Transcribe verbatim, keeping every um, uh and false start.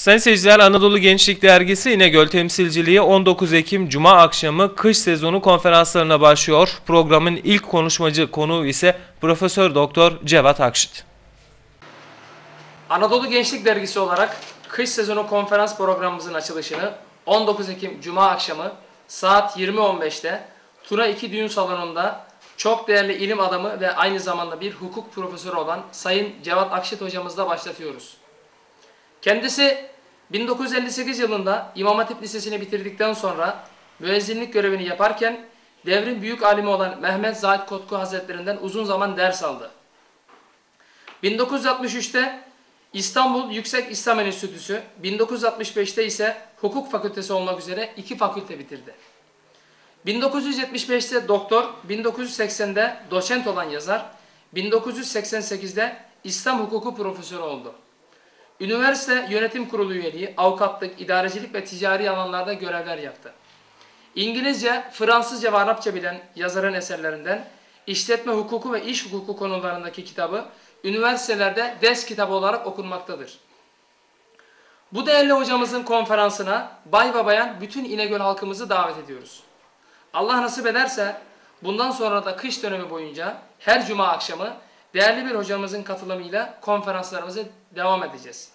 Sayın seyirciler, Anadolu Gençlik Dergisi İnegöl temsilciliği on dokuz Ekim Cuma akşamı kış sezonu konferanslarına başlıyor. Programın ilk konuşmacı konuğu ise Profesör Doktor Cevat Akşit. Anadolu Gençlik Dergisi olarak kış sezonu konferans programımızın açılışını on dokuz Ekim Cuma akşamı saat yirmi on beşte Tuna iki Düğün Salonu'nda çok değerli ilim adamı ve aynı zamanda bir hukuk profesörü olan Sayın Cevat Akşit hocamızla başlatıyoruz. Kendisi bin dokuz yüz elli sekiz yılında İmam Hatip Lisesi'ni bitirdikten sonra müezzinlik görevini yaparken devrin büyük alimi olan Mehmet Zahid Kotku Hazretlerinden uzun zaman ders aldı. bin dokuz yüz altmış üçte İstanbul Yüksek İslam Enstitüsü, bin dokuz yüz altmış beşte ise Hukuk Fakültesi olmak üzere iki fakülte bitirdi. bin dokuz yüz yetmiş beşte doktor, bin dokuz yüz seksende doçent olan yazar, bin dokuz yüz seksen sekizde İslam hukuku profesörü oldu. Üniversite yönetim kurulu üyeliği, avukatlık, idarecilik ve ticari alanlarda görevler yaptı. İngilizce, Fransızca ve Arapça bilen yazarın eserlerinden işletme hukuku ve iş hukuku konularındaki kitabı üniversitelerde ders kitabı olarak okunmaktadır. Bu değerli hocamızın konferansına bay ve bayan bütün İnegöl halkımızı davet ediyoruz. Allah nasip ederse bundan sonra da kış dönemi boyunca her cuma akşamı değerli bir hocamızın katılımıyla konferanslarımıza devam edeceğiz.